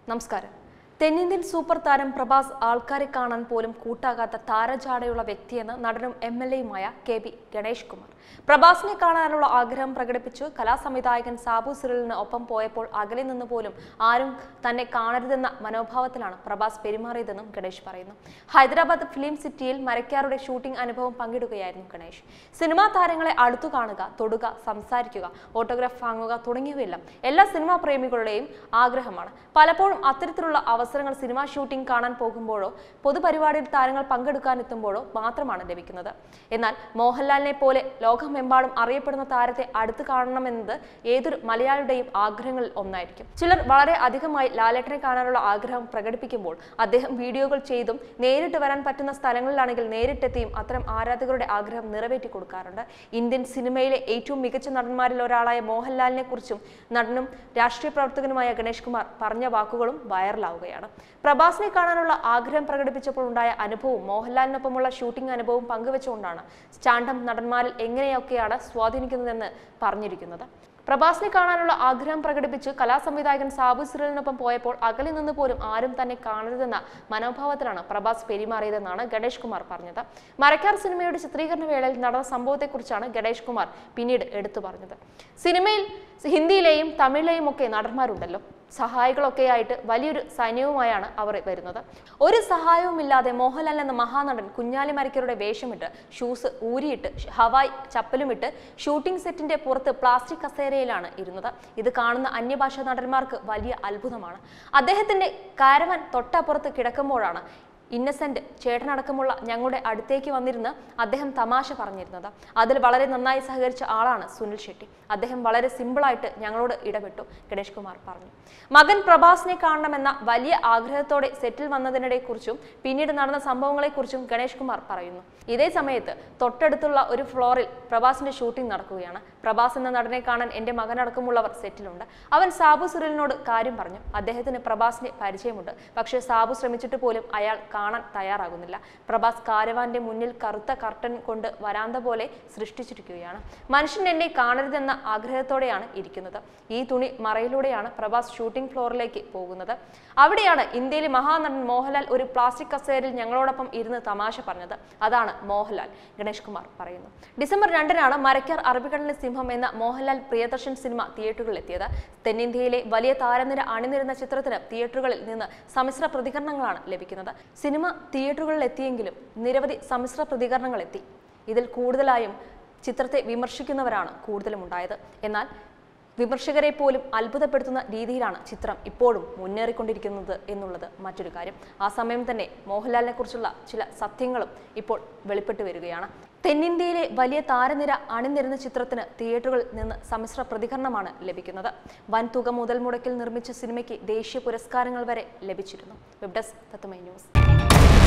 നമസ്കാരം. തെന്നിന്ത്യൻ സൂപ്പർ താരം പ്രഭാസ് ആൾക്കാരെ കാണാൻ പോലും കൂട്ടാകാത്ത താരജാടയുള്ള വ്യക്തിയെന്ന് നടനും MLA-യുമായ KB ഗണേഷ് കുമാർ. പ്രഭാസിനെ കാണാനുള്ള ആഗ്രഹം പ്രകടിപ്പിച്ചു കലാസംവിധായകൻ സാബു സിറിലിന് ഒപ്പം പോയപ്പോൾ അകലെ നിന്ന് പോലും ആരും തന്നെ കാണരുതെന്ന മനോഭാവത്തിലാണ് പ്രഭാസ് പെരുമാറിയതെന്നും ഗണേഷ് പറയുന്നു. ഹൈദരാബാദ് ഫിലിം സിറ്റിയിൽ മരക്കാരുടെ ഷൂട്ടിംഗ് അനുഭവം പങ്കിടുകയായിരുന്നു ഗണേഷ്. സിനിമാ താരങ്ങളെ അടുത്തു കാണുക, തൊടുക, സംസാരിക്കുക, ഓട്ടോഗ്രാഫ് വാങ്ങുക തുടങ്ങിയവയെല്ലാം എല്ലാ സിനിമാ പ്രേമികളുടെയും ആഗ്രഹമാണ്. പലപ്പോഴും അത്തരത്തിലുള്ള അവസരങ്ങൾ സിനിമാ ഷൂട്ടിംഗ് കാണാൻ പോകുമ്പോഴോ പൊതുപരിപാടിയിൽ താരങ്ങൾ പങ്കെടുക്കാനെത്തുമ്പോഴോ മാത്രമാണ് ലഭിക്കുന്നത്. എന്നാൽ മോഹൻലാലിനെ പോലെ ലോകമെമ്പാടും അറിയപ്പെടുന്ന താരത്തെ അടുത്ത് കാണണമെന്നത് ഏതൊരു മലയാളിയുടെയും ആഗ്രഹങ്ങളിൽ ഒന്നായിരിക്കും. ചിലർ വളരെ അധികമായി ലാലേട്ടനെ കാണാനുള്ള ആഗ്രഹം പ്രകടിപ്പിക്കുമ്പോൾ അദ്ദേഹം വീഡിയോകൾ ചെയ്തും നേരിട്ട് വരാൻ പറ്റുന്ന സ്ഥലങ്ങളിലാണെങ്കിൽ നേരിട്ടെത്തിയും അത്തരം ആരാധകരുടെ ആഗ്രഹം നിറവേറ്റി കൊടുക്കാറുണ്ട്. ഇന്ത്യൻ സിനിമയിലെ ഏറ്റവും മികച്ച നടന്മാരിൽ ഒരാളായ മോഹൻലാലിനെ കുറിച്ചും നടനും രാഷ്ട്രീയ പ്രവർത്തകനുമായ ഗണേഷ് കുമാർ പറഞ്ഞ വാക്കുകളും വൈറലാവുകയാണ്. പ്രഭാസിനെ കാണാനുള്ള ആഗ്രഹം പ്രകടിപ്പിച്ചപ്പോൾ ഉണ്ടായ അനുഭവവും മോഹൻലാലിനൊപ്പമുള്ള ഷൂട്ടിംഗ് അനുഭവവും പങ്കുവെച്ചുകൊണ്ടാണ് സ്റ്റാൻഡപ്പ് നടന്മാരിൽ എങ്ങനെയൊക്കെയാണ് സ്വാധീനിക്കുന്നതെന്ന് പറഞ്ഞിരിക്കുന്നത്. പ്രഭാസിനെ കാണാനുള്ള ആഗ്രഹം പ്രകടിപ്പിച്ച് കലാസംവിധായകൻ സാബു സിറിലിനൊപ്പം പോയപ്പോൾ അകലെ നിന്ന് പോലും ആരും തന്നെ കാണരുതെന്ന മനോഭാവത്തിലാണ് പ്രഭാസ് പെരുമാറിയതെന്നാണ് ഗണേഷ് കുമാർ പറഞ്ഞത്. മരക്കാർ സിനിമയുടെ ചിത്രീകരണ വേളയിൽ നടന്ന സംഭവത്തെക്കുറിച്ചാണ് ഗണേഷ് കുമാർ പിന്നീട് എടുത്തു പറഞ്ഞത്. സിനിമയിൽ ഹിന്ദിയിലെയും തമിഴിലെയും ഒക്കെ നടന്മാരുണ്ടല്ലോ, സഹായികളൊക്കെയായിട്ട് വലിയൊരു സൈന്യവുമായാണ് അവർ വരുന്നത്. ഒരു സഹായവുമില്ലാതെ മോഹൻലാൽ എന്ന മഹാനടൻ കുഞ്ഞാലി മരക്കരുടെ വേഷമിട്ട് ഷൂസ് ഊരിയിട്ട് ഹവായ് ചപ്പലുമിട്ട് ഷൂട്ടിംഗ് സെറ്റിന്റെ പുറത്ത് പ്ലാസ്റ്റിക് കസേരയിലാണ് ഇരുന്നത്. ഇത് കാണുന്ന അന്യഭാഷാ നടന്മാർക്ക് വലിയ അത്ഭുതമാണ്. അദ്ദേഹത്തിന്റെ കാരവൻ തൊട്ടപ്പുറത്ത് കിടക്കുമ്പോഴാണ് ഇന്നസെന്റ് ചേട്ടനടക്കമുള്ള ഞങ്ങളുടെ അടുത്തേക്ക് വന്നിരുന്ന് അദ്ദേഹം തമാശ പറഞ്ഞിരുന്നത്. അതിൽ വളരെ നന്നായി സഹകരിച്ച ആളാണ് സുനിൽ ഷെട്ടി. അദ്ദേഹം വളരെ സിമ്പിളായിട്ട് ഞങ്ങളോട് ഇടപെട്ടു, ഗണേഷ് കുമാർ പറഞ്ഞു. മകൻ പ്രഭാസിനെ കാണണമെന്ന വലിയ ആഗ്രഹത്തോടെ സെറ്റിൽ വന്നതിനെക്കുറിച്ചും പിന്നീട് നടന്ന സംഭവങ്ങളെക്കുറിച്ചും ഗണേഷ് കുമാർ പറയുന്നു. ഇതേ സമയത്ത് തൊട്ടടുത്തുള്ള ഒരു ഫ്ലോറിൽ പ്രഭാസിന്റെ ഷൂട്ടിംഗ് നടക്കുകയാണ്. പ്രഭാസ് എന്ന നടനെ കാണാൻ എൻ്റെ മകനടക്കമുള്ളവർ സെറ്റിലുണ്ട്. അവൻ സാബു സിറിലിനോട് കാര്യം പറഞ്ഞു. അദ്ദേഹത്തിന് പ്രഭാസിനെ പരിചയമുണ്ട്. പക്ഷേ സാബു ശ്രമിച്ചിട്ട് പോലും അയാൾ കാണാൻ തയ്യാറാകുന്നില്ല. പ്രഭാസ് കാരവാന്റെ മുന്നിൽ കറുത്ത കർട്ടൻ കൊണ്ട് വരാന്ത പോലെ സൃഷ്ടിച്ചിരിക്കുകയാണ്. മനുഷ്യൻ എന്നെ കാണരുതെന്ന ആഗ്രഹത്തോടെയാണ് ഇരിക്കുന്നത്. ഈ തുണി മറയിലൂടെയാണ് പ്രഭാസ് ഷൂട്ടിംഗ് ഫ്ലോറിലേക്ക് പോകുന്നത്. അവിടെയാണ് ഇന്ത്യയിലെ മഹാനടൻ മോഹൻലാൽ ഒരു പ്ലാസ്റ്റിക് കസേരയിൽ ഞങ്ങളോടൊപ്പം ഇരുന്ന് തമാശ പറഞ്ഞത്. അതാണ് മോഹൻലാൽ, ഗണേഷ് കുമാർ പറയുന്നു. ഡിസംബർ 2-നാണ് മരക്കാർ അറബിക്കടലിലെ സിംഹം എന്ന മോഹൻലാൽ പ്രിയദർശൻ സിനിമ തിയേറ്ററുകളിൽ എത്തിയത്. തെന്നിന്ത്യയിലെ വലിയ താരനിര അണിനിരുന്ന ചിത്രത്തിന് തിയേറ്ററുകളിൽ നിന്ന് സമ്മിശ്ര പ്രതികരണങ്ങളാണ് ലഭിക്കുന്നത്. സിനിമ തിയേറ്ററുകളിൽ എത്തിയെങ്കിലും നിരവധി സമ്മിശ്ര പ്രതികരണങ്ങൾ എത്തി. ഇതിൽ കൂടുതലായും ചിത്രത്തെ വിമർശിക്കുന്നവരാണ് കൂടുതലും ഉണ്ടായത്. എന്നാൽ വിമർശകരെ പോലും അത്ഭുതപ്പെടുത്തുന്ന രീതിയിലാണ് ചിത്രം ഇപ്പോഴും മുന്നേറിക്കൊണ്ടിരിക്കുന്നത് എന്നുള്ളത് മറ്റൊരു കാര്യം. ആ സമയം തന്നെ മോഹൻലാലിനെ കുറിച്ചുള്ള ചില സത്യങ്ങളും ഇപ്പോൾ വെളിപ്പെട്ട് വരികയാണ്. തെന്നിന്ത്യയിലെ വലിയ താരനിര അണിനിരുന്ന ചിത്രത്തിന് തിയേറ്ററുകളിൽ നിന്ന് സമ്മിശ്ര പ്രതികരണമാണ് ലഭിക്കുന്നത്. വൻതുക മുതൽ മുടക്കിൽ നിർമ്മിച്ച സിനിമയ്ക്ക് ദേശീയ പുരസ്കാരങ്ങൾ വരെ ലഭിച്ചിരുന്നു. Web desk Tatwamayi news.